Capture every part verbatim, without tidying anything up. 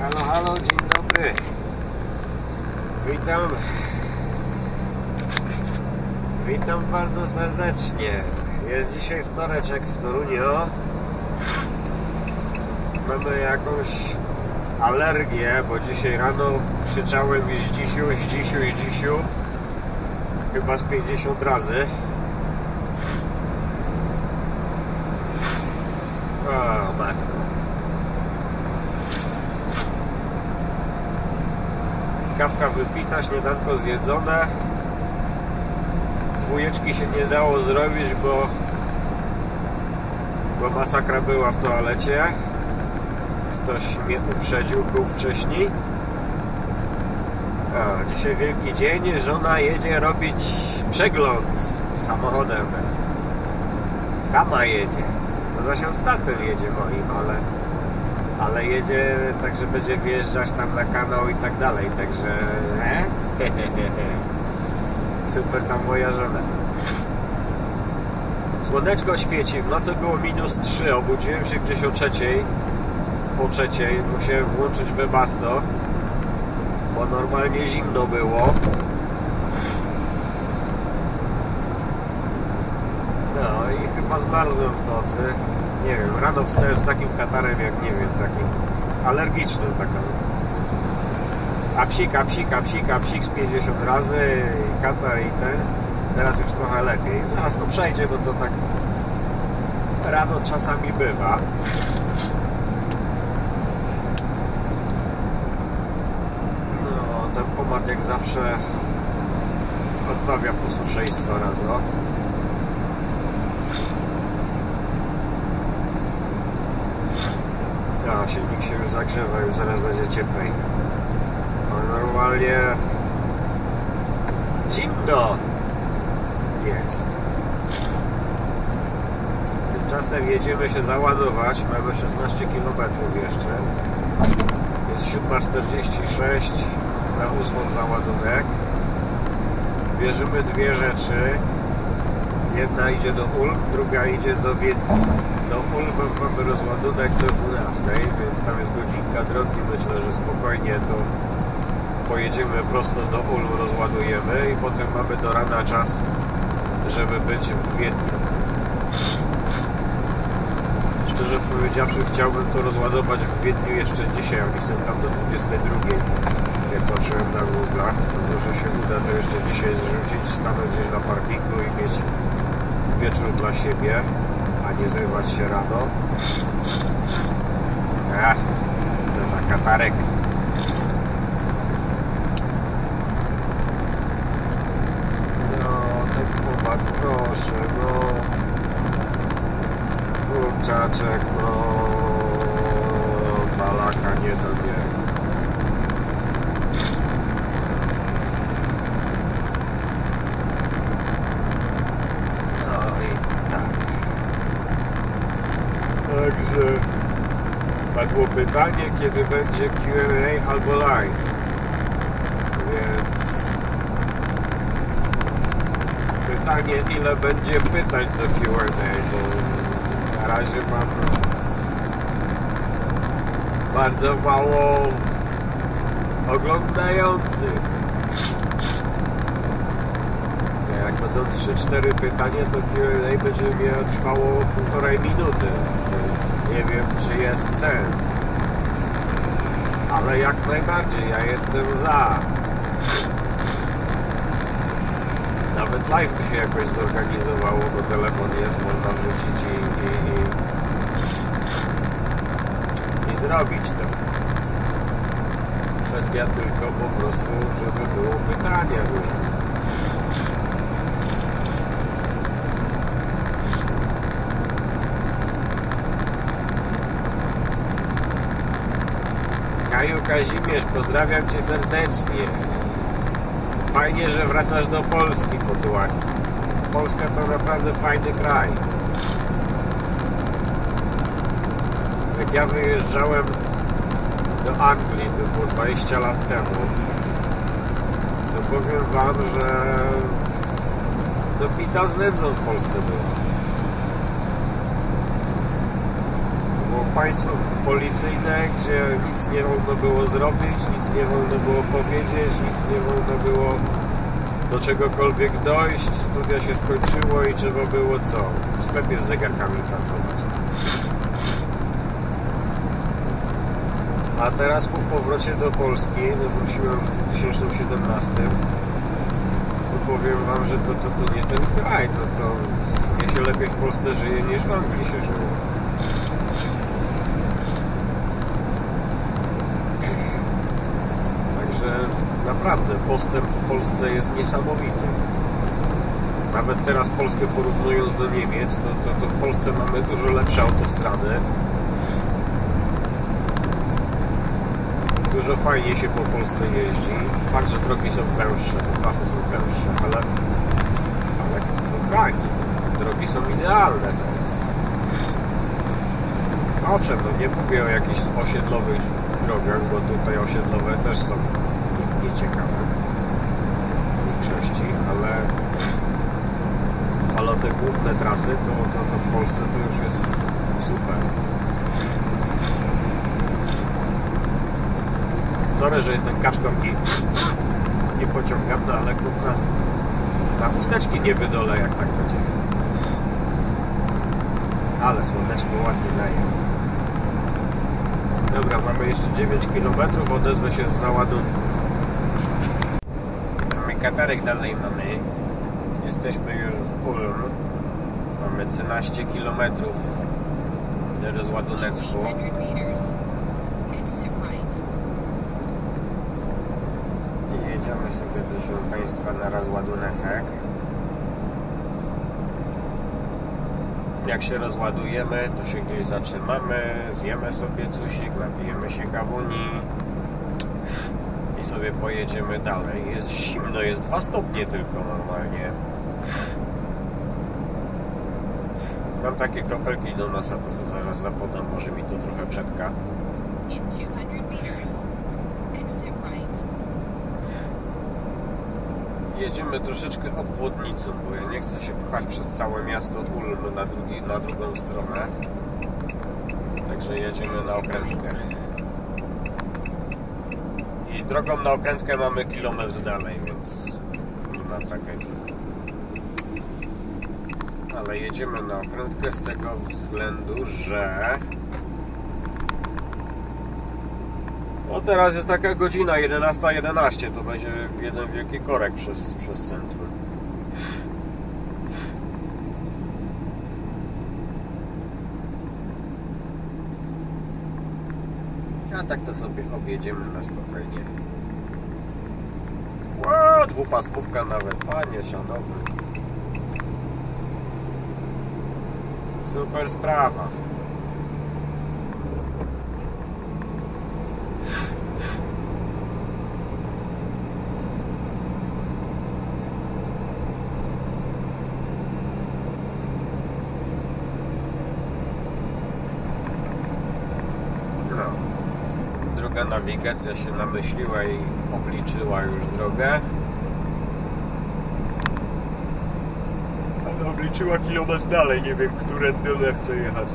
Halo, halo, dzień dobry. Witam. Witam bardzo serdecznie. Jest dzisiaj wtoreczek w Toruniu. Mamy jakąś alergię, bo dzisiaj rano krzyczałem zdzisiu, zdzisiu, zdzisiu. Chyba z pięćdziesiąt razy. O, matko. Kawka wypita, śniadanko zjedzone. Dwójeczki się nie dało zrobić, bo bo masakra była w toalecie. Ktoś mnie uprzedził, był wcześniej. A, dzisiaj wielki dzień. Żona jedzie robić przegląd samochodem. Sama jedzie. To zaś z tatem jedzie moim, ale ale jedzie tak, że będzie wjeżdżać tam na kanał i tak dalej, także he? Super tam moja żona. Słoneczko świeci, w nocy było minus trzy, obudziłem się gdzieś o trzeciej, po trzeciej, musiałem włączyć Webasto, bo normalnie zimno było. No i chyba zmarzłem w nocy. Nie wiem, rano wstałem z takim katarem, jak nie wiem, takim alergicznym, taką a psik, a psik, a psik, a psik z pięćdziesiąt razy i katar i ten. Teraz już trochę lepiej. Zaraz to przejdzie, bo to tak rano czasami bywa. No, ten pomad jak zawsze odmawia posłuszeństwa rano. A, silnik się już zagrzewa, już zaraz będzie cieplej. No, normalnie zimno jest. Tymczasem jedziemy się załadować. Mamy szesnaście kilometrów jeszcze. Jest siódma czterdzieści sześć. Na ósmą załadunek. Bierzemy dwie rzeczy. Jedna idzie do Ulm, druga idzie do Wiednia. Do Ulm mamy rozładunek do dwunastej, więc tam jest godzinka drogi. Myślę, że spokojnie to pojedziemy prosto do Ulm, rozładujemy i potem mamy do rana czas, żeby być w Wiedniu. Szczerze powiedziawszy, chciałbym to rozładować w Wiedniu jeszcze dzisiaj. Oni są tam do dwudziestej drugiej. Jak patrzyłem na Google'ach, to może się uda to jeszcze dzisiaj zrzucić, stanąć gdzieś na parkingu i mieć wieczór dla siebie, a nie zrywać się rano. Ech, co za katarek. No, ten pomad, proszę, no. Kurczaczek, no. Balaka nie do mnie. Także padło pytanie, kiedy będzie Q and A albo live, więc pytanie, ile będzie pytań do Q and A, bo na razie mam bardzo mało oglądających. Jak będą trzy cztery pytania, to Q and A będzie miało trwało półtorej minuty. Nie wiem, czy jest sens. Ale jak najbardziej, ja jestem za. Nawet live by się jakoś zorganizowało, bo telefon jest, można wrzucić i, i, i, i zrobić to. Kwestia tylko po prostu, żeby było pytania dużo. Kaju Kazimierz, pozdrawiam Cię serdecznie. Fajnie, że wracasz do Polski po tułaczce. Polska to naprawdę fajny kraj. Jak ja wyjeżdżałem do Anglii, to było dwadzieścia lat temu, to powiem Wam, że no bita z nędzą w Polsce była. Było państwo policyjne, gdzie nic nie wolno było zrobić, nic nie wolno było powiedzieć, nic nie wolno było do czegokolwiek dojść, studia się skończyło i trzeba było co? W sklepie z zegarkami pracować. A teraz po powrocie do Polski, no wróciłem w dwa tysiące siedemnastym, to powiem wam, że to, to, to nie ten kraj, to, to mnie się lepiej w Polsce żyje niż w Anglii się żyło. Także naprawdę postęp w Polsce jest niesamowity. Nawet teraz Polskę porównując do Niemiec, to, to, to w Polsce mamy dużo lepsze autostrady. Dużo fajniej się po Polsce jeździ. Fakt, że drogi są węższe, te pasy są węższe, ale, ale kochani, drogi są idealne teraz. Owszem, no nie mówię o jakichś osiedlowych drogach, bo tutaj osiedlowe też są nieciekawe w większości, ale, ale te główne trasy to, to, to w Polsce to już jest super. Sorry, że jestem kaczką i nie pociągam, no ale kurwa na chusteczki nie wydolę, jak tak będzie. Ale słoneczko ładnie daje. Dobra, mamy jeszcze dziewięć kilometrów, odezwę się z załadunku. Mamy katarek dalej mamy. Jesteśmy już w Ulm. Mamy trzynaście kilometrów do rozładunecku. Jedziemy sobie, proszę Państwa, na rozładuneczek. Jak się rozładujemy, to się gdzieś zatrzymamy, zjemy sobie cusik, napijemy się kawuni i sobie pojedziemy dalej. Jest zimno, jest dwa stopnie tylko normalnie. Mam takie kropelki do nosa, to co zaraz zapodam, może mi to trochę przetka. Jedziemy troszeczkę obwodnicą, bo ja nie chcę się pchać przez całe miasto Ulm na, drugi, na drugą stronę. Także jedziemy na okrętkę. I drogą na okrętkę mamy kilometr dalej, więc nie ma tragedii. Ale jedziemy na okrętkę z tego względu, że... No teraz jest taka godzina jedenasta jedenaście, to będzie jeden wielki korek przez, przez centrum. A tak to sobie objedziemy na spokojnie. Ło, dwupasmówka nawet, panie szanowny. Super sprawa. Nawigacja się namyśliła i obliczyła już drogę. Ale obliczyła kilometr dalej, nie wiem, którędy ona chce jechać.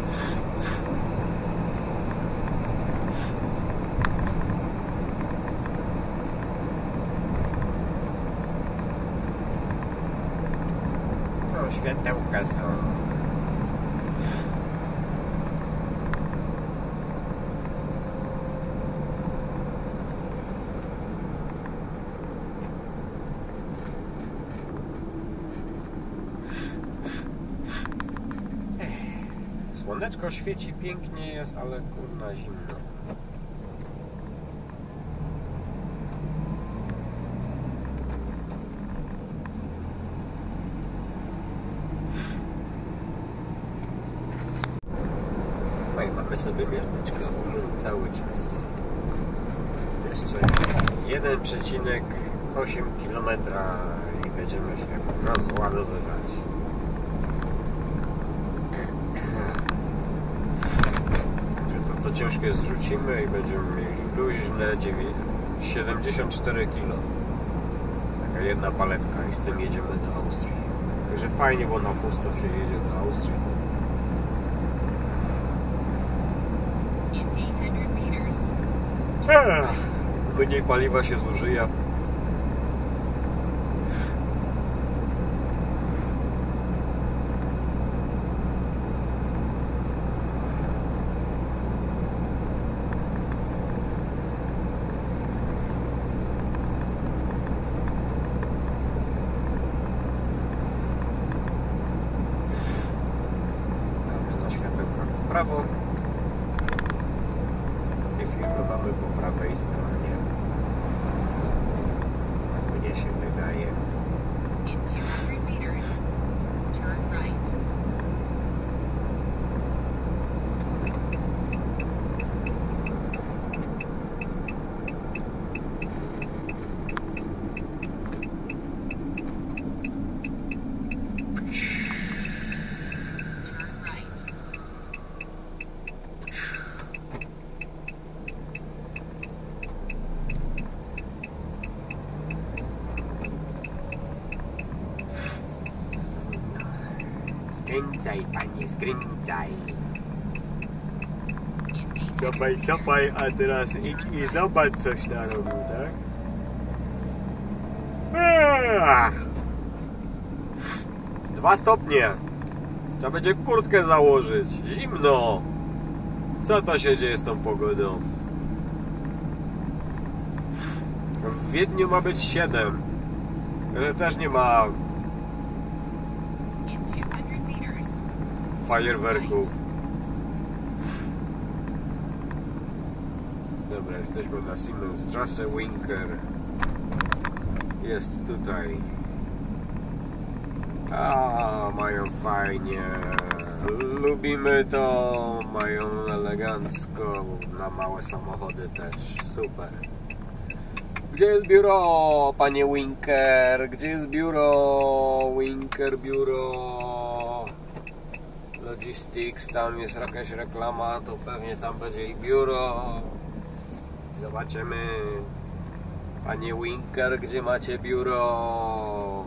No, światełka są. Słoneczko świeci, pięknie jest, ale kurna zimno. No i mamy sobie miasteczko cały czas. Jeszcze jeden przecinek osiem kilometra i będziemy się rozładowywać. Co ciężkie zrzucimy i będziemy mieli luźne siedemdziesiąt cztery kilo. Taka jedna paletka i z tym jedziemy do Austrii. Także fajnie, bo na pusto się jedzie do Austrii. Mniej paliwa się zużyje. W prawo i firmy mamy po prawej stronie. Tak mnie się wydaje. In two hundred meters, turn right. Skręcaj, panie, skręcaj. Cofaj, cofaj, a teraz idź i zobacz, coś narobił, tak? Eee! Dwa stopnie. Trzeba będzie kurtkę założyć. Zimno. Co to się dzieje z tą pogodą? W Wiedniu ma być siedem. Ale też nie ma fajerwerków. Dobra, jesteśmy na Siemensstrasse. Winker jest tutaj. A, mają fajnie. Lubimy to. Mają elegancko. Na małe samochody też. Super. Gdzie jest biuro, panie Winker? Gdzie jest biuro? Winker, biuro Logistics, tam jest jakaś reklama, to pewnie tam będzie i biuro. Zobaczymy, panie Winker, gdzie macie biuro?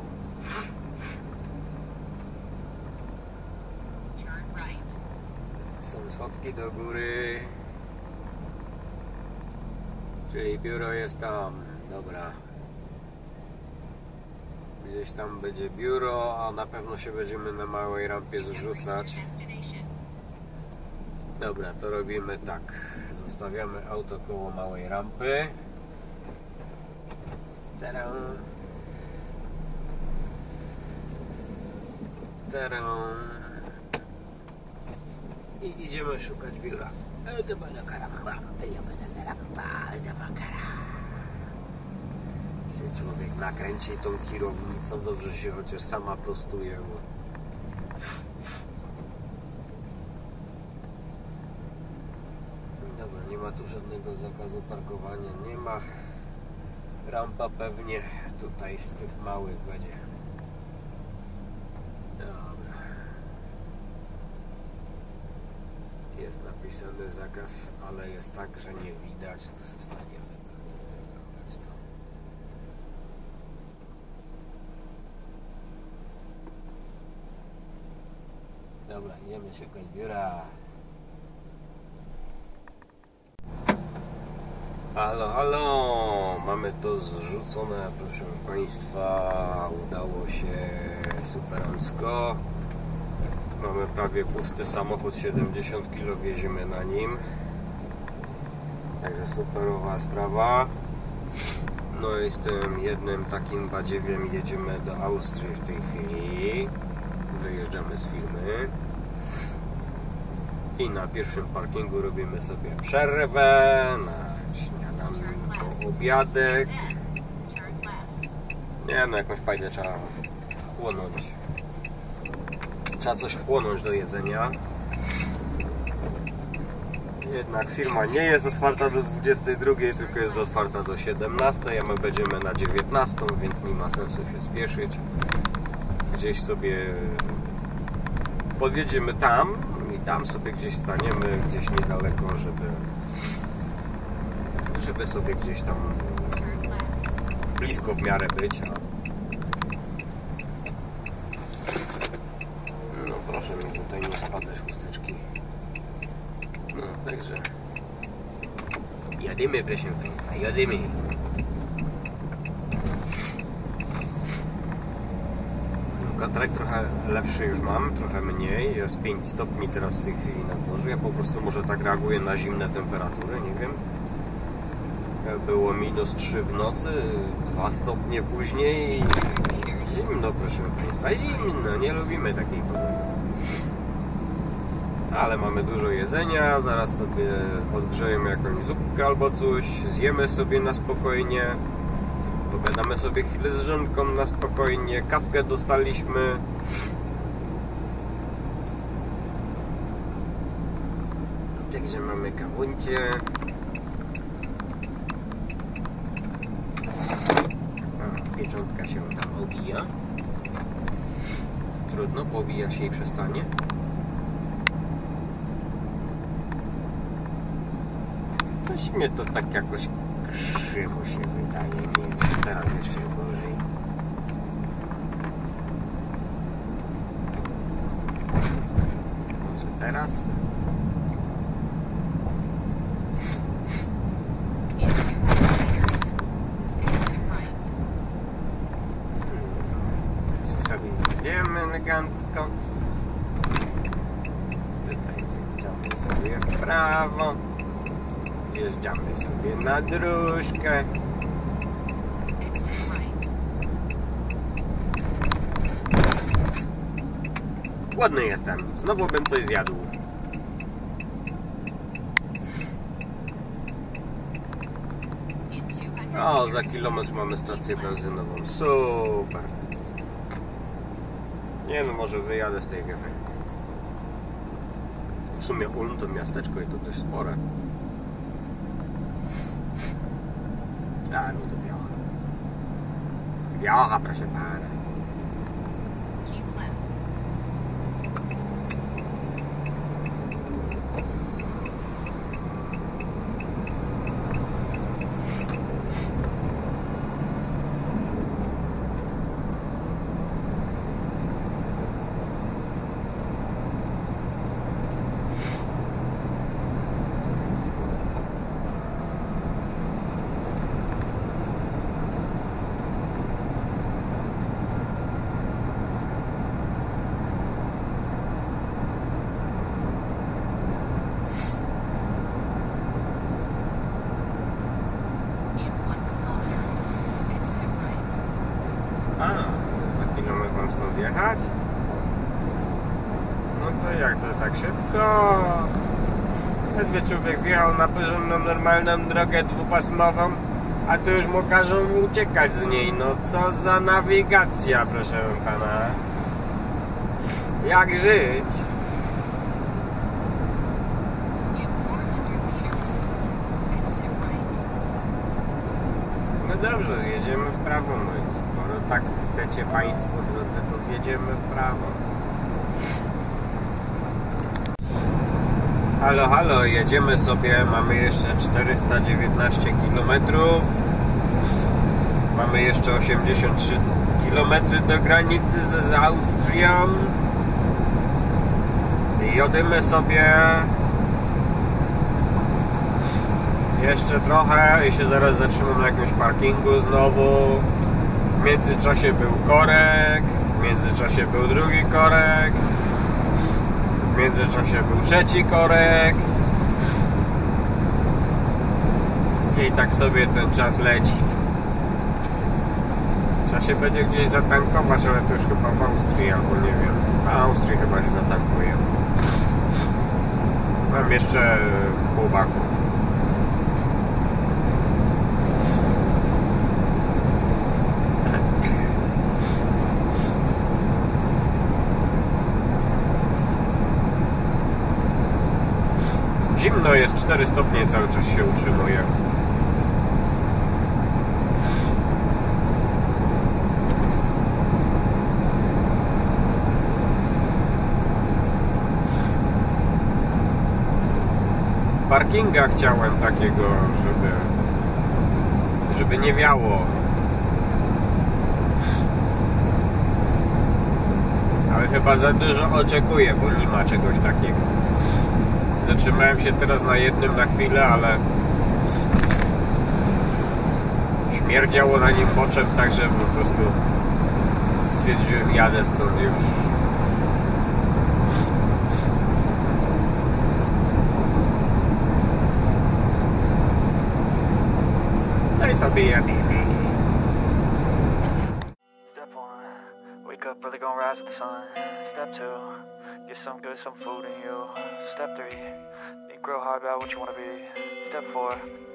Są schodki do góry, czyli biuro jest tam. Dobra. Gdzieś tam będzie biuro, a na pewno się będziemy na małej rampie zrzucać. Dobra, to robimy tak. Zostawiamy auto koło małej rampy. Tadam. Tadam. I idziemy szukać biura. Się człowiek nakręci tą kierownicą, dobrze się chociaż sama prostuje. Dobra, nie ma tu żadnego zakazu parkowania, nie ma. Rampa pewnie tutaj z tych małych będzie. Dobra. Jest napisany zakaz, ale jest tak, że nie widać. Tu zostaniemy. Dobra, idziemy szukać biura. Halo, halo! Mamy to zrzucone, proszę Państwa. Udało się superancko. Mamy prawie pusty samochód, siedemdziesiąt kilo wieziemy na nim. Także superowa sprawa. No i z tym jednym takim badziewiem jedziemy do Austrii w tej chwili. Wyjeżdżamy z firmy i na pierwszym parkingu robimy sobie przerwę na śniadanko, obiadek. Nie no, jakąś fajnie trzeba wchłonąć. Trzeba coś wchłonąć do jedzenia. Jednak firma nie jest otwarta do dwudziestej drugiej, tylko jest otwarta do siedemnastej, a my będziemy na dziewiętnastą, więc nie ma sensu się spieszyć. Gdzieś sobie podjedziemy tam i tam sobie gdzieś staniemy, gdzieś niedaleko, żeby żeby sobie gdzieś tam blisko w miarę być. No proszę mi tutaj nie spadać chusteczki. No także jedziemy. Jadymy, proszę Państwa, jadymy. Wiatrek trochę lepszy już mam, trochę mniej, jest pięć stopni teraz w tej chwili na dworzu. Ja po prostu może tak reaguję na zimne temperatury, nie wiem. Było minus trzy w nocy, dwa stopnie później. Zimno, proszę Państwa, zimno, nie lubimy takiej pogody. Ale mamy dużo jedzenia, zaraz sobie odgrzejemy jakąś zupkę albo coś, zjemy sobie na spokojnie. Pogadamy sobie chwilę z żonką na spokojnie, kawkę dostaliśmy. Także mamy kawuncie. A, pieczątka się tam obija. Trudno, pobija się i przestanie. Coś mnie to tak jakoś krzywo się wydaje, nie wiem, teraz jeszcze gorzej. Może teraz? Także sobie jedziemy elegancko. Tutaj skręcamy sobie w prawo. Wjeżdżamy sobie na dróżkę. Głodny jestem. Znowu bym coś zjadł. O, za kilometr mamy stację benzynową. Super. Nie no, może wyjadę z tej wiochy. W sumie Ulm to miasteczko i to dość spore. A, no to wiocha. Wiocha, proszę pana. A, to za kilometr mam stąd zjechać? No to jak to tak szybko? Ledwie człowiek wjechał na porządną, normalną drogę dwupasmową, a tu już mu każą uciekać z niej. No co za nawigacja, proszę pana. Jak żyć? No dobrze, zjedziemy w prawo, no skoro tak chcecie Państwo, drodzy, to zjedziemy w prawo. Halo, halo, jedziemy sobie, mamy jeszcze czterysta dziewiętnaście kilometrów. Mamy jeszcze osiemdziesiąt trzy kilometry do granicy z, z Austrią. I jadymy sobie jeszcze trochę i się zaraz zatrzymam na jakimś parkingu znowu. W międzyczasie był korek, w międzyczasie był drugi korek, w międzyczasie był trzeci korek. I tak sobie ten czas leci. Trzeba się będzie gdzieś zatankować, ale to już chyba w Austrii albo nie wiem. W Austrii chyba się zatankuje. Mam jeszcze pół baku. Zimno jest, cztery stopnie cały czas się utrzymuje. Parkinga chciałem takiego, żeby żeby nie wiało. Ale chyba za dużo oczekuję, bo nie ma czegoś takiego. Zatrzymałem się teraz na jednym na chwilę, ale śmierdziało na nim moczem, także po prostu stwierdziłem, jadę stąd już. No i sobie jademy. Step one, wake up early, gonna rise with the sun. Step two, get some good, some food in you. Step three, think real hard about what you wanna be. Step four,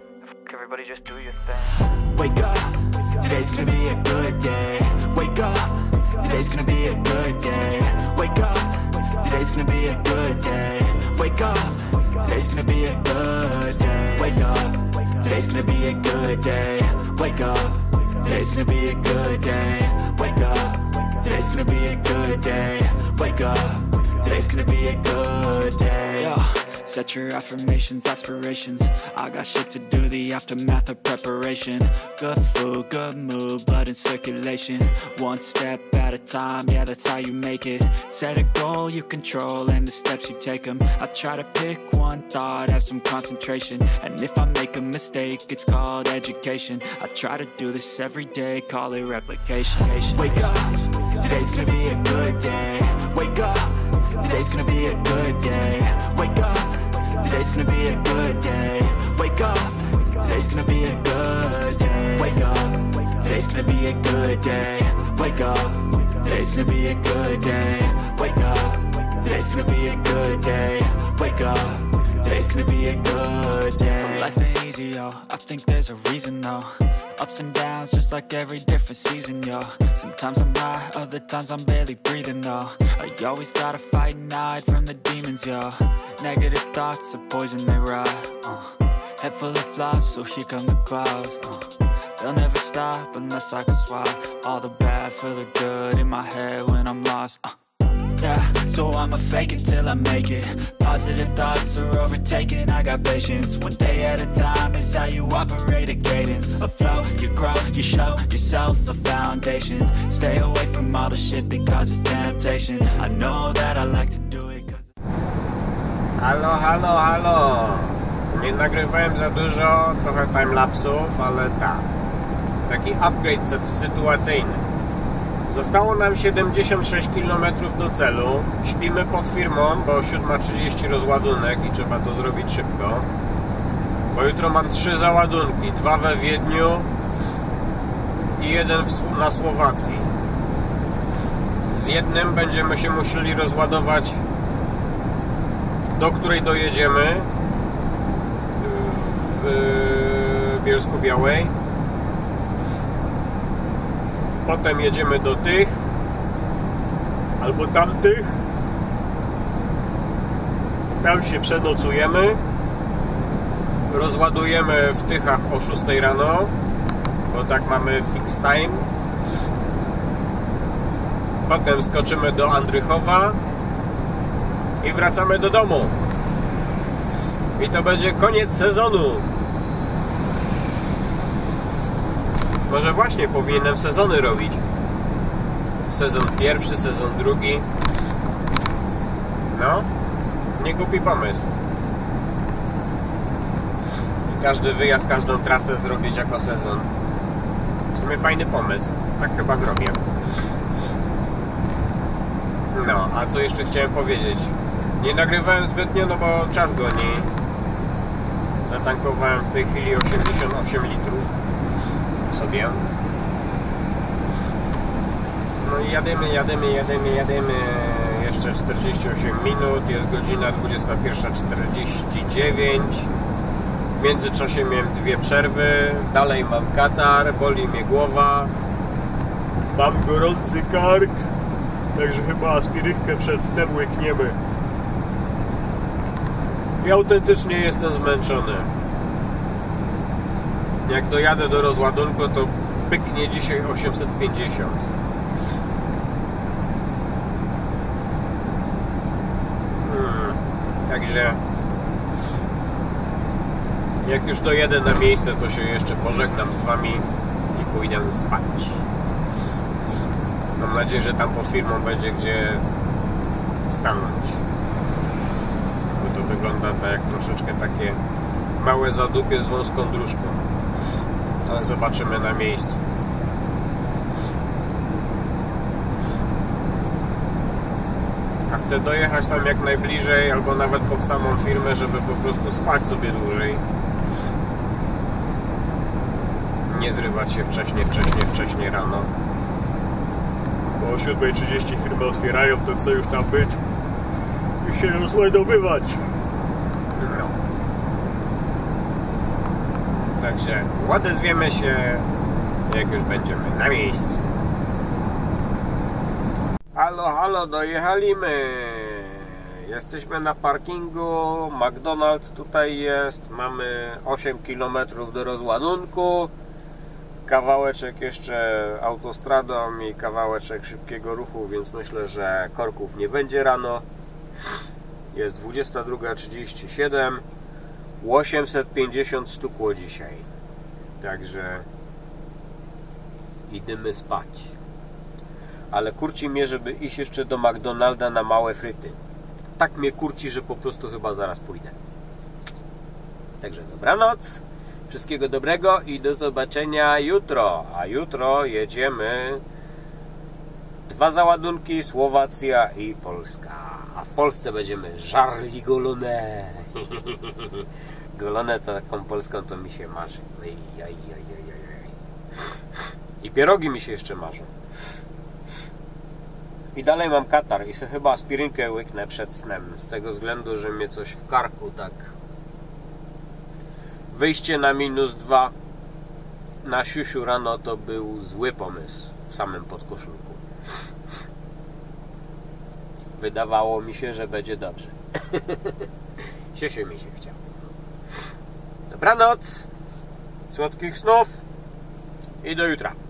f- everybody just do your thing. Wake up, today's gonna be a good day. Wake up, today's gonna be a good day. Wake up, today's gonna be a good day. Wake up, today's gonna be a good day. Wake up, today's gonna be a good day. Wake up, today's gonna be a good day. Wake up, today's gonna be a good day. Wake up, today's gonna be a good day. Yo. Set your affirmations, aspirations. I got shit to do, the aftermath of preparation. Good food, good mood, blood in circulation. One step at a time, yeah, that's how you make it. Set a goal you control and the steps you take them. I try to pick one thought, have some concentration. And if I make a mistake, it's called education. I try to do this every day, call it replication. Wake up, today's gonna be a good day. Wake up, today's gonna be a good day. Wake up, today's gonna be a good day. Wake up, today's gonna be a good day. Wake up, today's gonna be a good day. Wake up, today's gonna be a good day. Wake up, today's gonna be a good day. Wake up, today's gonna be a good day. So life ain't easy, yo, I think there's a reason though. Ups and downs, just like every different season, yo. Sometimes I'm high, other times I'm barely breathing, though. I always gotta fight and hide from the demons, yo. Negative thoughts are poison, they rot, uh. Head full of flies, so here come the clouds, uh. They'll never stop unless I can swap all the bad for the good in my head when I'm lost, uh. Yeah, so I'ma fake it till I make it. Positive thoughts are overtaken, I got patience. One day at a time is how you operate a cadence. A flow, you grow, you show yourself a foundation. Stay away from all the shit that causes temptation. I know that I like to do it cause... Halo, halo, halo. Nie nagrywałem za dużo, trochę timelapsów, ale tak. Taki upgrade sytuacyjny. Zostało nam siedemdziesiąt sześć kilometrów do celu. Śpimy pod firmą, bo siódma trzydzieści rozładunek i trzeba to zrobić szybko. Bo jutro mam trzy załadunki. Dwa we Wiedniu i jeden w, na Słowacji. Z jednym będziemy się musieli rozładować, do której dojedziemy w Bielsku-Białej. Potem jedziemy do tych albo tamtych. Tam się przenocujemy. Rozładujemy w Tychach o szóstej rano, bo tak mamy fix time. Potem skoczymy do Andrychowa i wracamy do domu. I to będzie koniec sezonu. Może właśnie powinienem sezony robić. Sezon pierwszy, sezon drugi. No, nie głupi pomysł. I każdy wyjazd, każdą trasę zrobić jako sezon. W sumie fajny pomysł. Tak chyba zrobię. No, a co jeszcze chciałem powiedzieć? Nie nagrywałem zbytnio, no bo czas goni. Zatankowałem w tej chwili osiemdziesiąt osiem litrów sobie. No i jadymy, jadymy, jadymy, jadymy. Jeszcze czterdzieści osiem minut. Jest godzina dwudziesta pierwsza czterdzieści dziewięć. W międzyczasie miałem dwie przerwy. Dalej mam katar, boli mnie głowa. Mam gorący kark. Także chyba aspirynkę przed snem łykniemy. I autentycznie jestem zmęczony. Jak dojadę do rozładunku, to pyknie dzisiaj osiemset pięćdziesiąt. Hmm. Także jak już dojedę na miejsce, to się jeszcze pożegnam z wami i pójdę spać. Mam nadzieję, że tam pod firmą będzie gdzie stanąć. Bo to wygląda tak jak troszeczkę takie małe zadupie z wąską dróżką. Ale zobaczymy na miejscu. A chcę dojechać tam jak najbliżej, albo nawet pod samą firmę, żeby po prostu spać sobie dłużej. Nie zrywać się wcześniej, wcześniej, wcześniej rano. Bo o siódma trzydzieści firmy otwierają, to chcę już tam być i się rozładowywać. No. Także odezwiemy się, jak już będziemy na miejscu. Halo, halo, dojechaliśmy. Jesteśmy na parkingu. McDonald's tutaj jest. Mamy osiem kilometrów do rozładunku. Kawałeczek jeszcze autostradą i kawałeczek szybkiego ruchu, więc myślę, że korków nie będzie rano. Jest dwudziesta druga trzydzieści siedem. osiemset pięćdziesiąt stukło dzisiaj. Także idziemy spać. Ale kurci mnie, żeby iść jeszcze do McDonalda na małe fryty. Tak mnie kurci, że po prostu chyba zaraz pójdę. Także dobranoc. Wszystkiego dobrego i do zobaczenia jutro. A jutro jedziemy dwa załadunki, Słowacja i Polska. A w Polsce będziemy żarli golone. Golone to taką polską to mi się marzy. Ej, ej, ej, ej, ej. I pierogi mi się jeszcze marzą. I dalej mam katar i sobie chyba aspirynkę łyknę przed snem. Z tego względu, że mnie coś w karku tak... Wyjście na minus dwa na siusiu rano to był zły pomysł w samym podkoszulku. Wydawało mi się, że będzie dobrze. Siusiu mi się chciał. Dobranoc, słodkich snów i do jutra.